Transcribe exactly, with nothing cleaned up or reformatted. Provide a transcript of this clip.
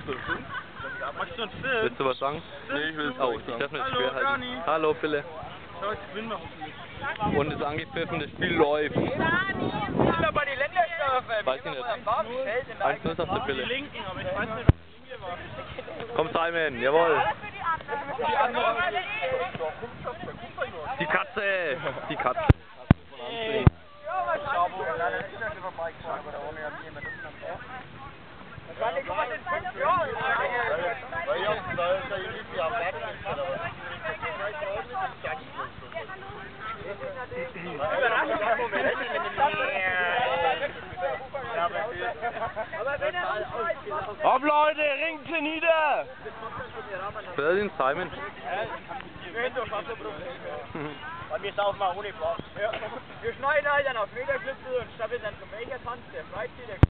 Machst du einen Film? Willst du was sagen? Nee, ich will es Oh, nicht ich sagen. darf nicht Hallo, schwer halten. Dani. Hallo, Pille. Schau, jetzt gewinnen wir hoffentlich. Und das angepfiffene Spiel läuft. Sind wir bei den Länderstrafe? Weiß ich nicht. eins null auf der Die Pille. Linken, aber ich weiß nicht, ob die Linie war. Komm Simon, jawohl. Die anderen. Die Katze. Die Katze. Wahrscheinlich kommen wir in fünf Jahren. Weil ja, da ist ja irgendwie am Warten. Hopp Leute, ringt sie nieder! Wer den Simon? Und wir saufen mal ohne Bock. Wir schneiden halt dann auf Meterschlitzel und stapeln dann zum Becher tanzt, der Freizieher.